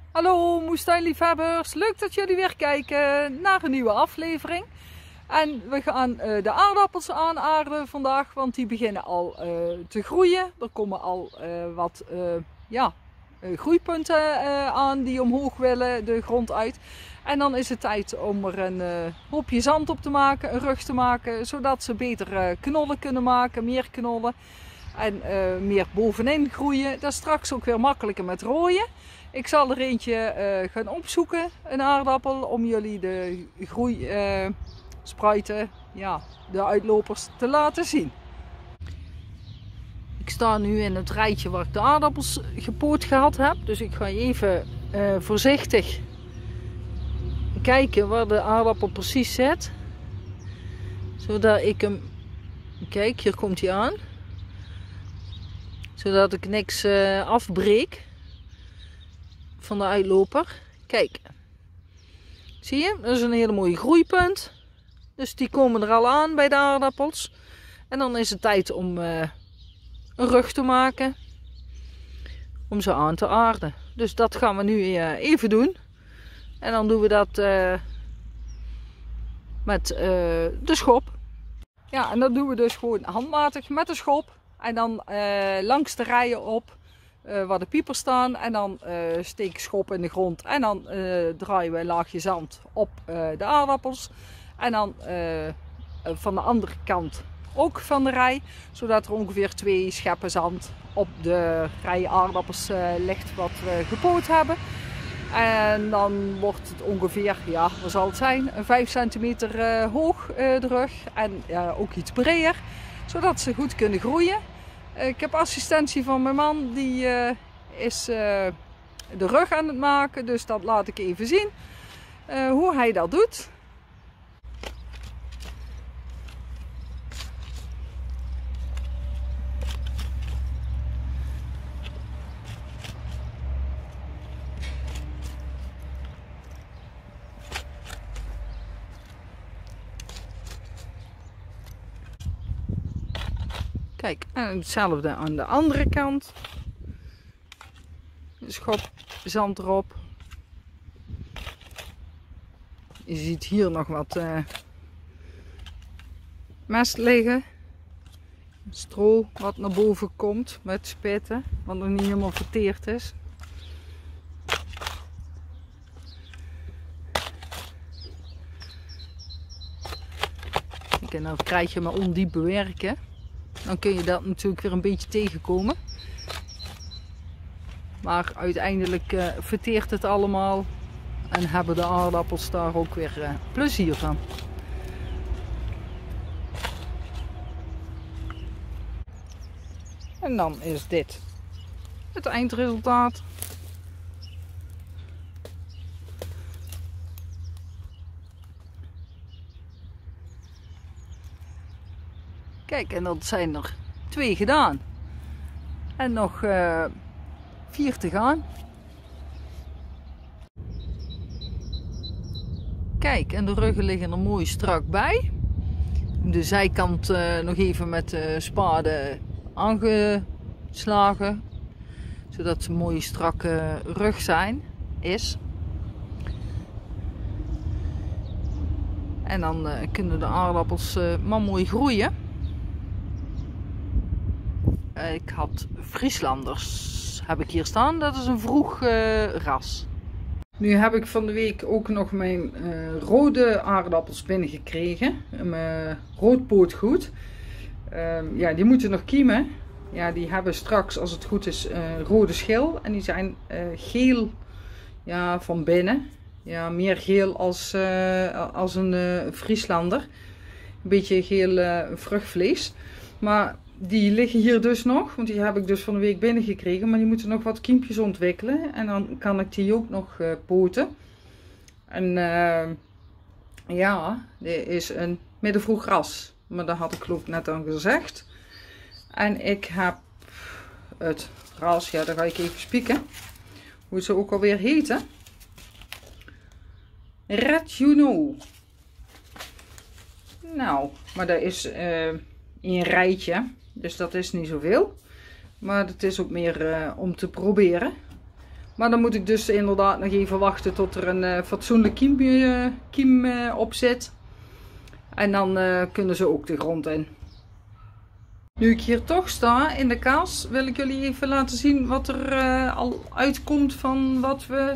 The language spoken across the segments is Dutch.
Hallo moestuinliefhebbers, leuk dat jullie weer kijken naar een nieuwe aflevering. En we gaan de aardappels aanaarden vandaag, want die beginnen al te groeien. Er komen al wat groeipunten aan die omhoog willen, de grond uit. En dan is het tijd om er een hoopje zand op te maken, een rug te maken, zodat ze beter knollen kunnen maken, meer knollen. En meer bovenin groeien. Dat is straks ook weer makkelijker met rooien. Ik zal er eentje gaan opzoeken, een aardappel, om jullie de groeispruiten, de uitlopers te laten zien. Ik sta nu in het rijtje waar ik de aardappels gepoot gehad heb. Dus ik ga even voorzichtig kijken waar de aardappel precies zit. Zodat ik hem... Kijk, hier komt hij aan. Zodat ik niks afbreek van de uitloper. Kijk. Zie je? Dat is een hele mooie groeipunt. Dus die komen er al aan bij de aardappels. En dan is het tijd om een rug te maken. Om ze aan te aarden. Dus dat gaan we nu even doen. En dan doen we dat met de schop. Ja, en dat doen we dus gewoon handmatig met de schop. En dan langs de rijen op waar de piepers staan. En dan steek ik schop in de grond. En dan draaien we een laagje zand op de aardappels. En dan van de andere kant ook van de rij. Zodat er ongeveer 2 scheppen zand op de rij aardappels ligt wat we gepoot hebben. En dan wordt het ongeveer, wat zal het zijn, een 5 centimeter hoog de rug. En ook iets breder. Zodat ze goed kunnen groeien. Ik heb assistentie van mijn man, die is de rug aan het maken, dus dat laat ik even zien hoe hij dat doet. Kijk, en hetzelfde aan de andere kant. Schop zand erop. Je ziet hier nog wat mest liggen. Stro wat naar boven komt met spitten, wat nog niet helemaal verteerd is. Kijk, en dan krijg je maar ondiep bewerken. Dan kun je dat natuurlijk weer een beetje tegenkomen. Maar uiteindelijk verteert het allemaal. En hebben de aardappels daar ook weer plezier van. En dan is dit het eindresultaat. Kijk, en dat zijn er 2 gedaan. En nog 4 te gaan. Kijk, en de ruggen liggen er mooi strak bij. De zijkant nog even met de spade aangeslagen. Zodat ze een mooie strakke rug is. En dan kunnen de aardappels maar mooi groeien. Ik had Frieslanders, heb ik hier staan. Dat is een vroeg ras. Nu heb ik van de week ook nog mijn rode aardappels binnengekregen. Mijn roodpootgoed. Die moeten nog kiemen. Ja, die hebben straks, als het goed is, rode schil. En die zijn geel van binnen. Ja, meer geel als een Frieslander. Een beetje geel vruchtvlees. Maar die liggen hier dus nog, want die heb ik dus van de week binnengekregen. Maar die moeten nog wat kiempjes ontwikkelen. En dan kan ik die ook nog poten. En dit is een middenvroeg ras. Maar dat had ik geloof ik net al gezegd. En ik heb het ras, daar ga ik even spieken. Hoe ze ook alweer heten. Red Juno. Nou, maar dat is een rijtje. Dus dat is niet zoveel. Maar het is ook meer om te proberen. Maar dan moet ik dus inderdaad nog even wachten tot er een fatsoenlijk kiem op zit. En dan kunnen ze ook de grond in. Nu ik hier toch sta in de kaas, wil ik jullie even laten zien wat er al uitkomt van wat we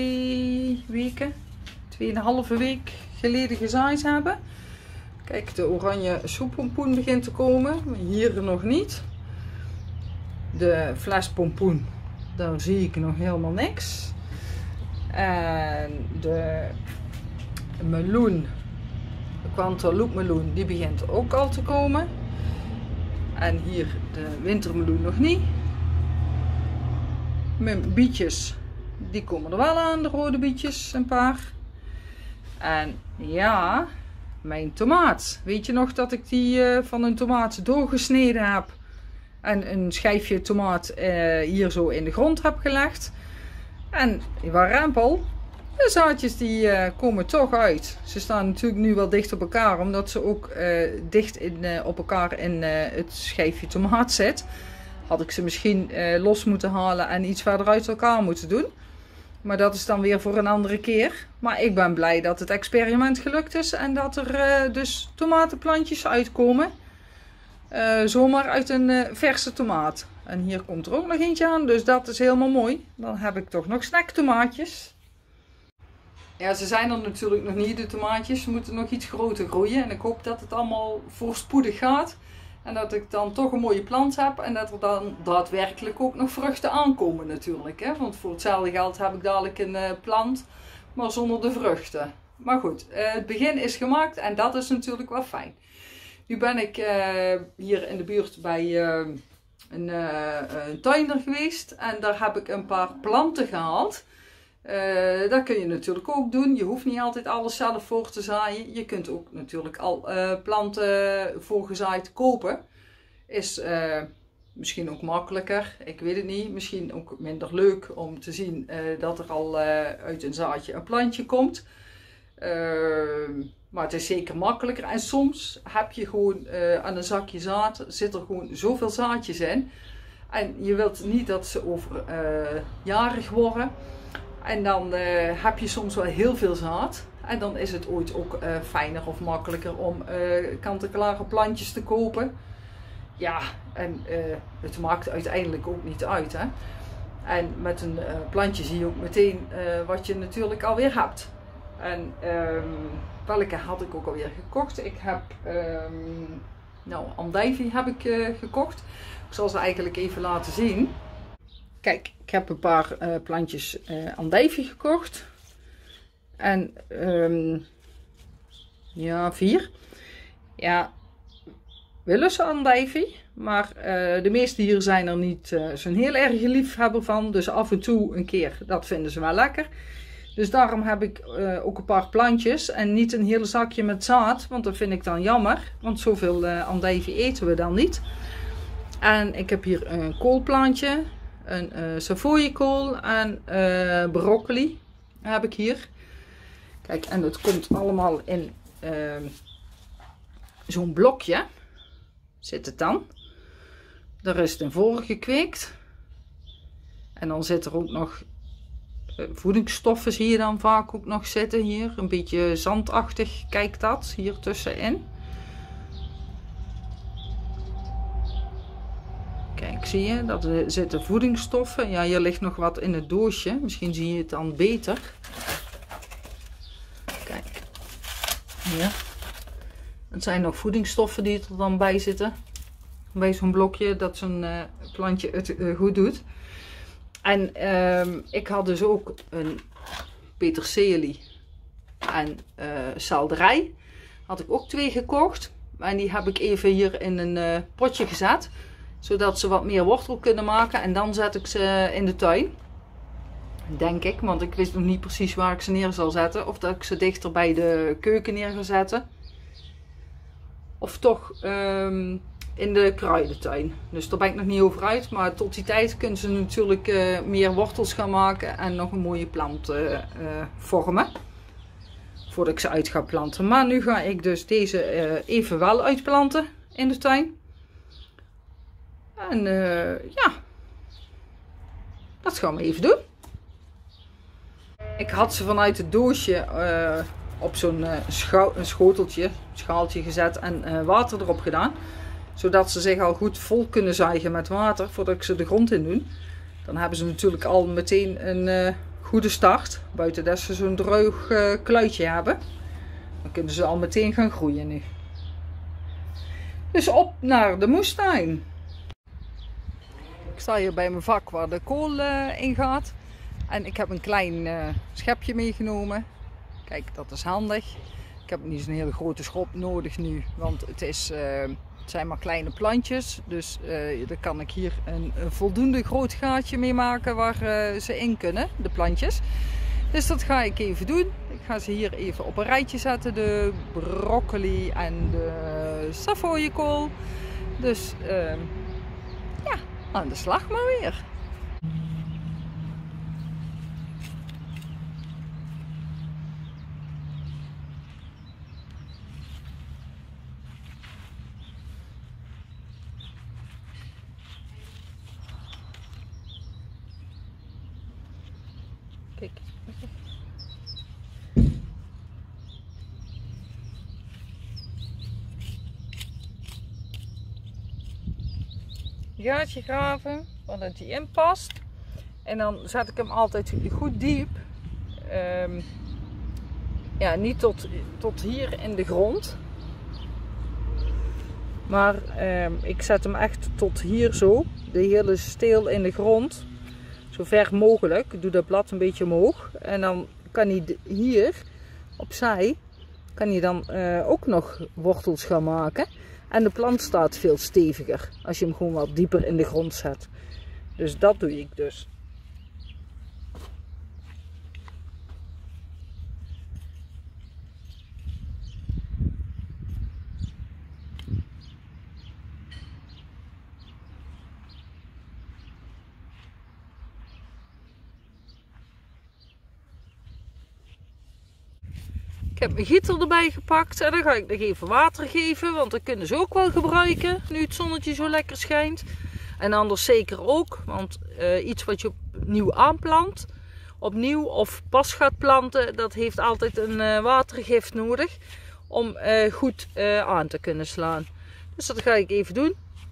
2,5 week geleden gezaaid hebben. Kijk, de oranje soeppompoen begint te komen, maar hier nog niet. De flespompoen, daar zie ik nog helemaal niks. En de meloen, de Cantaloupe meloen, die begint ook al te komen. En hier de wintermeloen nog niet. Mijn bietjes, die komen er wel aan, de rode bietjes, een paar. En ja, mijn tomaat. Weet je nog dat ik die van een tomaat doorgesneden heb? En een schijfje tomaat hier zo in de grond heb gelegd. En die warempel, de zaadjes die komen toch uit. Ze staan natuurlijk nu wel dicht op elkaar, omdat ze ook dicht op elkaar in het schijfje tomaat zit. Had ik ze misschien los moeten halen en iets verder uit elkaar moeten doen. Maar dat is dan weer voor een andere keer. Maar ik ben blij dat het experiment gelukt is en dat er dus tomatenplantjes uitkomen. Zomaar uit een verse tomaat. En hier komt er ook nog eentje aan, dus dat is helemaal mooi. Dan heb ik toch nog snacktomaatjes. Ja, ze zijn er natuurlijk nog niet, de tomaatjes. Ze moeten nog iets groter groeien. En ik hoop dat het allemaal voorspoedig gaat. En dat ik dan toch een mooie plant heb. En dat er dan daadwerkelijk ook nog vruchten aankomen natuurlijk. Hè? Want voor hetzelfde geld heb ik dadelijk een plant, maar zonder de vruchten. Maar goed, het begin is gemaakt en dat is natuurlijk wel fijn. Nu ben ik hier in de buurt bij een tuinder geweest. En daar heb ik een paar planten gehaald. Dat kun je natuurlijk ook doen. Je hoeft niet altijd alles zelf voor te zaaien. Je kunt ook natuurlijk al planten voorgezaaid kopen. Is misschien ook makkelijker. Ik weet het niet. Misschien ook minder leuk om te zien dat er al uit een zaadje een plantje komt. Maar het is zeker makkelijker. En soms heb je gewoon aan een zakje zaad, zit er gewoon zoveel zaadjes in. En je wilt niet dat ze overjarig worden. En dan heb je soms wel heel veel zaad. En dan is het ooit ook fijner of makkelijker om kant-en-klare plantjes te kopen. Ja, en het maakt uiteindelijk ook niet uit. Hè? En met een plantje zie je ook meteen wat je natuurlijk alweer hebt. En welke had ik ook alweer gekocht? Ik heb, andijvie heb ik gekocht. Ik zal ze eigenlijk even laten zien. Kijk, ik heb een paar plantjes andijvie gekocht. En ja, 4. Ja, willen ze andijvie. Maar de meeste hier zijn er niet zo'n heel erg liefhebber van. Dus af en toe een keer, dat vinden ze wel lekker. Dus daarom heb ik ook een paar plantjes en niet een hele zakje met zaad. Want dat vind ik dan jammer. Want zoveel andijvie eten we dan niet. En ik heb hier een koolplantje. Een savoyekool en broccoli heb ik hier. Kijk, en het komt allemaal in zo'n blokje. Zit het dan. Daar is het in voorgekweekt. En dan zit er ook nog voedingsstoffen, zie je dan vaak ook nog zitten hier. Een beetje zandachtig, kijk dat, hier tussenin. Kijk, zie je, dat er zitten voedingsstoffen. Ja, hier ligt nog wat in het doosje. Misschien zie je het dan beter. Kijk, hier. Het zijn nog voedingsstoffen die er dan bij zitten. Bij zo'n blokje, dat zo'n plantje het goed doet. En ik had dus ook een peterselie en selderij. Had ik ook 2 gekocht. En die heb ik even hier in een potje gezet. Zodat ze wat meer wortel kunnen maken. En dan zet ik ze in de tuin. Denk ik. Want ik wist nog niet precies waar ik ze neer zal zetten. Of dat ik ze dichter bij de keuken neer ga zetten. Of toch in de kruidentuin. Dus daar ben ik nog niet over uit. Maar tot die tijd kunnen ze natuurlijk meer wortels gaan maken. En nog een mooie plant vormen. Voordat ik ze uit ga planten. Maar nu ga ik dus deze even wel uitplanten in de tuin. En ja, dat gaan we even doen. Ik had ze vanuit het doosje op zo'n schaaltje gezet en water erop gedaan. Zodat ze zich al goed vol kunnen zuigen met water voordat ik ze de grond in doe. Dan hebben ze natuurlijk al meteen een goede start. Buiten dat ze zo'n droog kluitje hebben. Dan kunnen ze al meteen gaan groeien nu. Dus op naar de moestuin. Ik sta hier bij mijn vak waar de kool in gaat. En ik heb een klein schepje meegenomen. Kijk, dat is handig. Ik heb niet zo'n hele grote schop nodig nu. Want het zijn maar kleine plantjes. Dus daar kan ik hier een voldoende groot gaatje mee maken waar ze in kunnen, de plantjes. Dus dat ga ik even doen. Ik ga ze hier even op een rijtje zetten. De broccoli en de savoiekool. Dus ja, aan de slag maar weer. Kijk. Gaatje graven, zodat hij in past. En dan zet ik hem altijd goed diep. Ja, niet tot hier in de grond. Maar ik zet hem echt tot hier zo. De hele steel in de grond. Zo ver mogelijk. Ik doe dat blad een beetje omhoog. En dan kan hij hier opzij kan hij dan ook nog wortels gaan maken. En de plant staat veel steviger als je hem gewoon wat dieper in de grond zet. Dus dat doe ik dus. Ik heb mijn gieter erbij gepakt en dan ga ik nog even water geven, want dat kunnen ze ook wel gebruiken nu het zonnetje zo lekker schijnt. En anders zeker ook, want iets wat je opnieuw aanplant, opnieuw of pas gaat planten, dat heeft altijd een watergif nodig om goed aan te kunnen slaan. Dus dat ga ik even doen.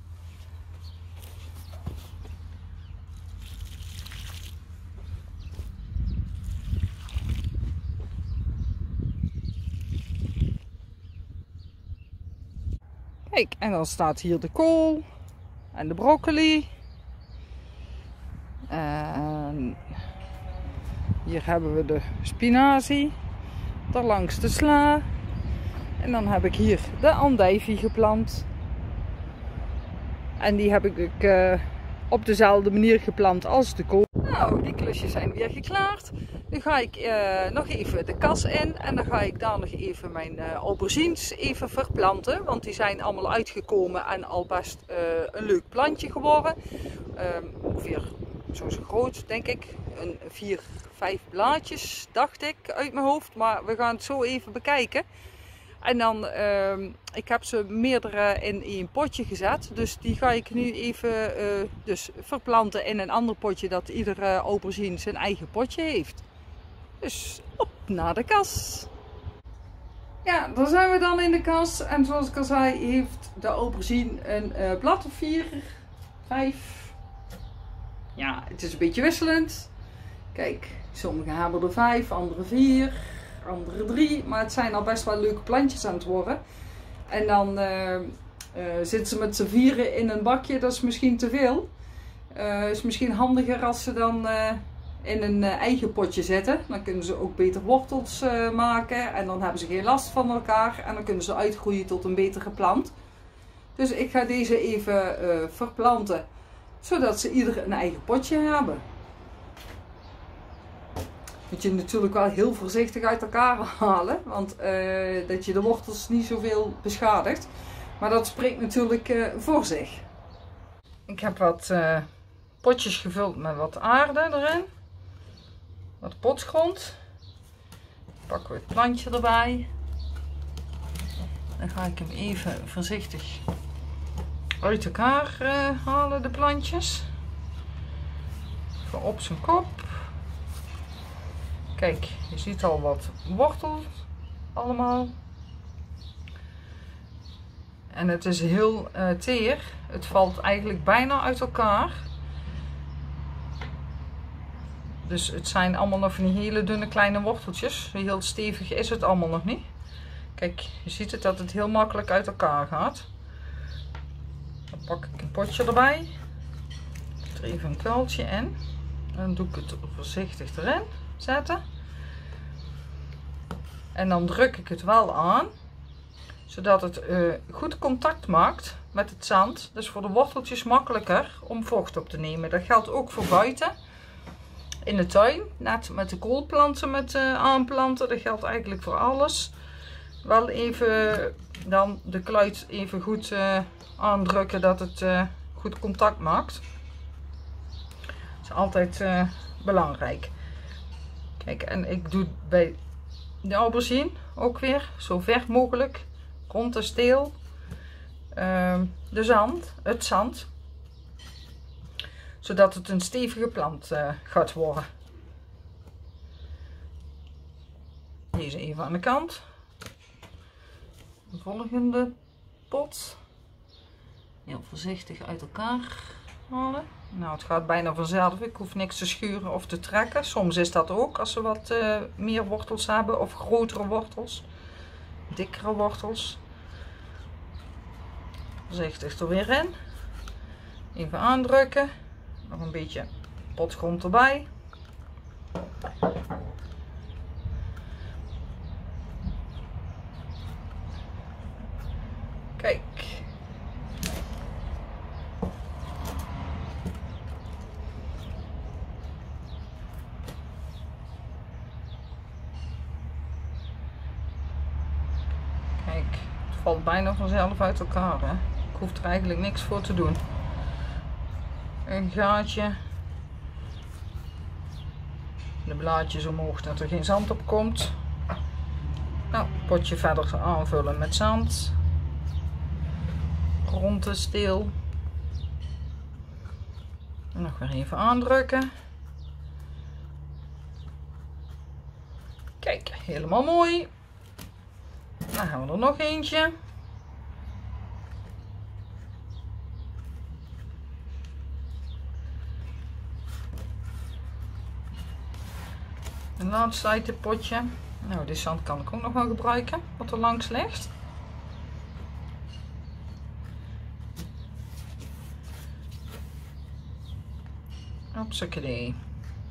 Kijk, en dan staat hier de kool en de broccoli. En hier hebben we de spinazie. Daarlangs de sla. En dan heb ik hier de andijvie geplant. En die heb ik op dezelfde manier geplant als de kool. Nou, die klusjes zijn weer geklaard. Nu ga ik nog even de kas in en dan ga ik daar nog even mijn aubergines even verplanten. Want die zijn allemaal uitgekomen en al best een leuk plantje geworden. Ongeveer zo groot denk ik. 4, 5 blaadjes dacht ik uit mijn hoofd. Maar we gaan het zo even bekijken. En dan, ik heb ze meerdere in één potje gezet. Dus die ga ik nu even dus verplanten in een ander potje. Dat iedere aubergine zijn eigen potje heeft. Dus op naar de kas. Ja, daar zijn we dan in de kas. En zoals ik al zei, heeft de aubergine een blad of 4, 5. Ja, het is een beetje wisselend. Kijk, sommige hebben er 5, andere 4. Andere 3, maar het zijn al best wel leuke plantjes aan het worden. En dan zitten ze met z'n vieren in een bakje, dat is misschien te veel. Is misschien handiger als ze dan in een eigen potje zetten. Dan kunnen ze ook beter wortels maken en dan hebben ze geen last van elkaar. En dan kunnen ze uitgroeien tot een betere plant. Dus ik ga deze even verplanten, zodat ze ieder een eigen potje hebben. Moet je natuurlijk wel heel voorzichtig uit elkaar halen, want dat je de wortels niet zoveel beschadigt. Maar dat spreekt natuurlijk voor zich. Ik heb wat potjes gevuld met wat aarde erin. Wat potgrond. Dan pakken we het plantje erbij. Dan ga ik hem even voorzichtig uit elkaar halen, de plantjes. Even op zijn kop. Kijk, je ziet al wat wortels allemaal. En het is heel teer. Het valt eigenlijk bijna uit elkaar. Dus het zijn allemaal nog van die hele dunne kleine worteltjes. Heel stevig is het allemaal nog niet. Kijk, je ziet het dat het heel makkelijk uit elkaar gaat. Dan pak ik een potje erbij. Er even een kuiltje in. En dan doe ik het voorzichtig erin zetten. En dan druk ik het wel aan. Zodat het goed contact maakt met het zand. Dus voor de worteltjes makkelijker om vocht op te nemen. Dat geldt ook voor buiten. In de tuin. Net met de koolplanten met aanplanten. Dat geldt eigenlijk voor alles. Wel even dan de kluit even goed aandrukken dat het goed contact maakt. Dat is altijd belangrijk. Kijk, en ik doe bij de aubergine ook weer zo ver mogelijk rond de steel het zand. Zodat het een stevige plant gaat worden. Deze even aan de kant. De volgende pot. Heel voorzichtig uit elkaar halen. Nou, het gaat bijna vanzelf. Ik hoef niks te schuren of te trekken. Soms is dat ook als ze wat meer wortels hebben of grotere wortels. Dikkere wortels. Voorzichtig er weer in. Even aandrukken. Nog een beetje potgrond erbij. Kijk. Kijk, het valt bijna vanzelf uit elkaar, hè? Ik hoef er eigenlijk niks voor te doen. Een gaatje. De blaadjes omhoog dat er geen zand op komt. Nou, potje verder aanvullen met zand. Rond de steel. En nog weer even aandrukken. Kijk, helemaal mooi. Dan gaan we er nog eentje. Een laatste potje. Nou, dit zand kan ik ook nog wel gebruiken, wat er langs ligt. Hopsakee.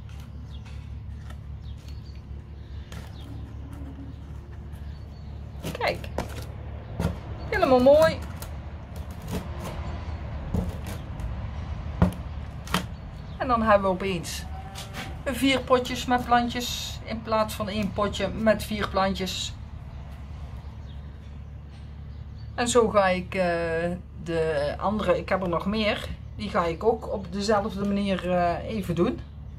Kijk, helemaal mooi. En dan hebben we opeens 4 potjes met plantjes in plaats van 1 potje met 4 plantjes. En zo ga ik de andere, ik heb er nog meer, die ga ik ook op dezelfde manier even doen.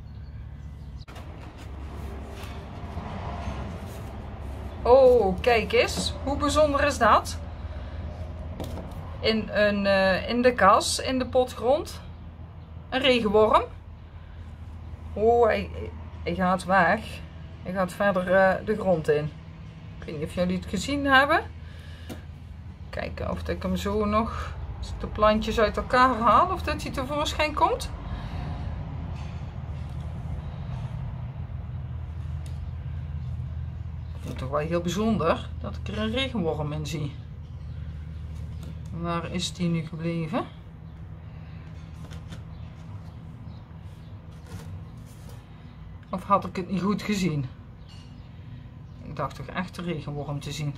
Oh, kijk eens, hoe bijzonder is dat? In de kas, in de potgrond, een regenworm. Oh, hij gaat weg. Hij gaat verder de grond in. Ik weet niet of jullie het gezien hebben. Kijken of ik hem zo nog de plantjes uit elkaar haal. Of dat hij tevoorschijn komt. Ik vind het toch wel heel bijzonder dat ik er een regenworm in zie. Waar is die nu gebleven? Of had ik het niet goed gezien? Ik dacht toch echt een regenworm te zien.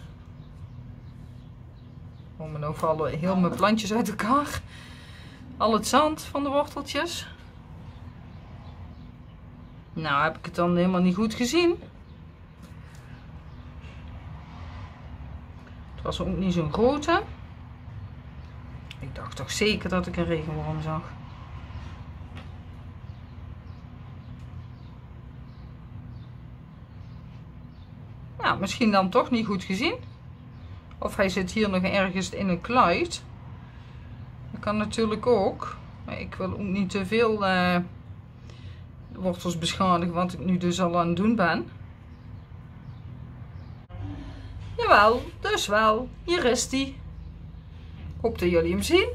Oh, maar nou vallen heel mijn plantjes uit elkaar. Al het zand van de worteltjes. Nou, heb ik het dan helemaal niet goed gezien. Het was ook niet zo'n grote. Ik dacht toch zeker dat ik een regenworm zag. Nou, misschien dan toch niet goed gezien. Of hij zit hier nog ergens in een kluit. Dat kan natuurlijk ook. Maar ik wil ook niet te veel wortels beschadigen, wat ik nu dus al aan het doen ben. Jawel, dus wel. Hier is die. Ik hoop dat jullie hem zien.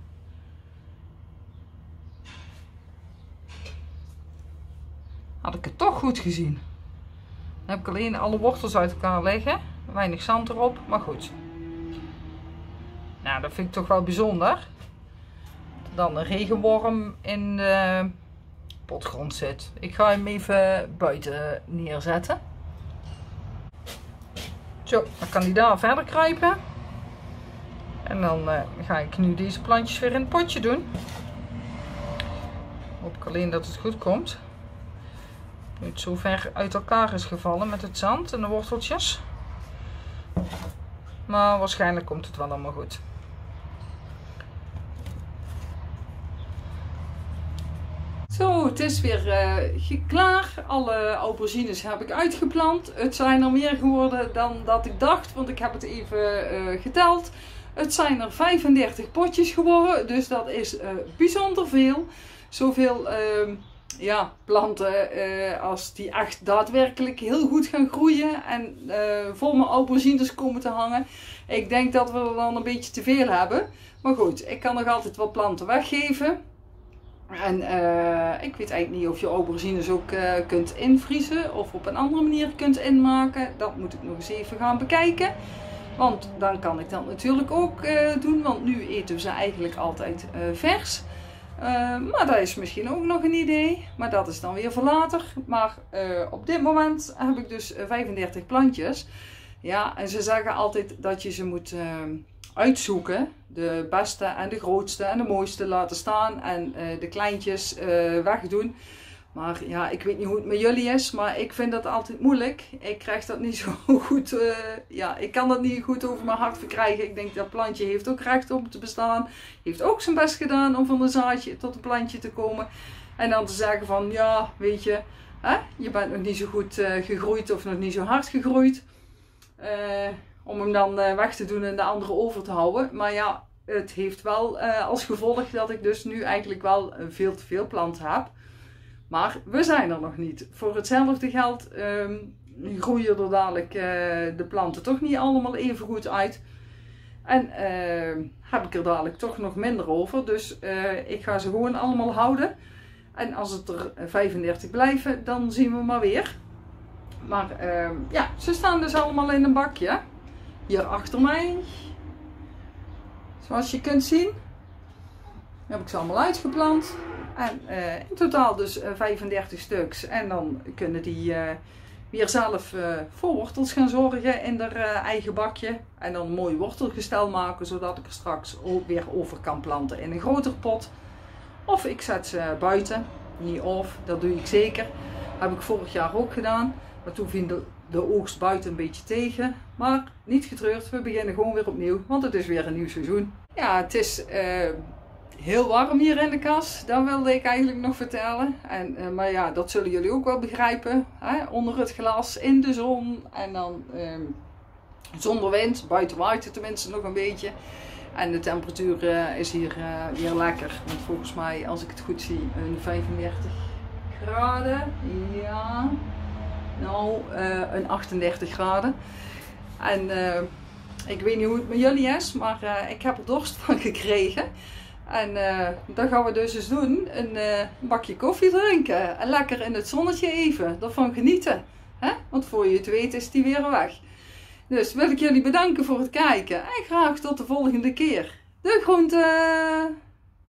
Had ik het toch goed gezien. Dan heb ik alleen alle wortels uit elkaar liggen. Weinig zand erop, maar goed. Nou, dat vind ik toch wel bijzonder. Dan een regenworm in de potgrond zit. Ik ga hem even buiten neerzetten. Zo, dan kan hij daar verder kruipen. En dan ga ik nu deze plantjes weer in het potje doen. Hoop ik alleen dat het goed komt. Nu het zo ver uit elkaar is gevallen met het zand en de worteltjes. Maar waarschijnlijk komt het wel allemaal goed. Zo, het is weer klaar. Alle aubergines heb ik uitgeplant. Het zijn er meer geworden dan dat ik dacht, want ik heb het even geteld. Het zijn er 35 potjes geworden, dus dat is bijzonder veel. Zoveel planten als die echt daadwerkelijk heel goed gaan groeien en vol met aubergines komen te hangen. Ik denk dat we er dan een beetje te veel hebben. Maar goed, ik kan nog altijd wat planten weggeven. En ik weet eigenlijk niet of je aubergines ook kunt invriezen of op een andere manier kunt inmaken. Dat moet ik nog eens even gaan bekijken. Want dan kan ik dat natuurlijk ook doen, want nu eten we ze eigenlijk altijd vers. Maar dat is misschien ook nog een idee, maar dat is dan weer voor later. Maar op dit moment heb ik dus 35 plantjes. Ja, en ze zeggen altijd dat je ze moet uitzoeken. De beste en de grootste en de mooiste laten staan en de kleintjes wegdoen. Maar ja, ik weet niet hoe het met jullie is, maar ik vind dat altijd moeilijk. Ik krijg dat niet zo goed, ik kan dat niet goed over mijn hart verkrijgen. Ik denk dat plantje heeft ook recht om te bestaan. Heeft ook zijn best gedaan om van een zaadje tot een plantje te komen. En dan te zeggen van, ja, weet je, je bent nog niet zo goed gegroeid of nog niet zo hard gegroeid. Om hem dan weg te doen en de andere over te houden. Maar ja, het heeft wel als gevolg dat ik dus nu eigenlijk wel veel te veel planten heb. Maar we zijn er nog niet. Voor hetzelfde geld groeien er dadelijk de planten toch niet allemaal even goed uit. En heb ik er dadelijk toch nog minder over. Dus ik ga ze gewoon allemaal houden. En als het er 35 blijven, dan zien we maar weer. Maar ze staan dus allemaal in een bakje. Hier achter mij. Zoals je kunt zien. Heb ik ze allemaal uitgeplant. En in totaal dus 35 stuks. En dan kunnen die weer zelf voor wortels gaan zorgen in haar eigen bakje. En dan een mooi wortelgestel maken. Zodat ik er straks ook weer over kan planten in een groter pot. Of ik zet ze buiten. Niet of, dat doe ik zeker. Heb ik vorig jaar ook gedaan. Maar toen viel de oogst buiten een beetje tegen. Maar niet getreurd, we beginnen gewoon weer opnieuw. Want het is weer een nieuw seizoen. Ja, het is heel warm hier in de kas. Dat wilde ik eigenlijk nog vertellen. Maar ja, dat zullen jullie ook wel begrijpen. Hè? Onder het glas, in de zon. En dan zonder wind. Buiten waait het tenminste nog een beetje. En de temperatuur is hier weer lekker. Want volgens mij, als ik het goed zie, een 35 graden. Ja... Nou, een 38 graden. En ik weet niet hoe het met jullie is, maar ik heb er dorst van gekregen. En dat gaan we dus eens doen. Een bakje koffie drinken. En lekker in het zonnetje even. Daarvan genieten. Hè? Want voor je het weet is die weer weg. Dus wil ik jullie bedanken voor het kijken. En graag tot de volgende keer. Doei groenten!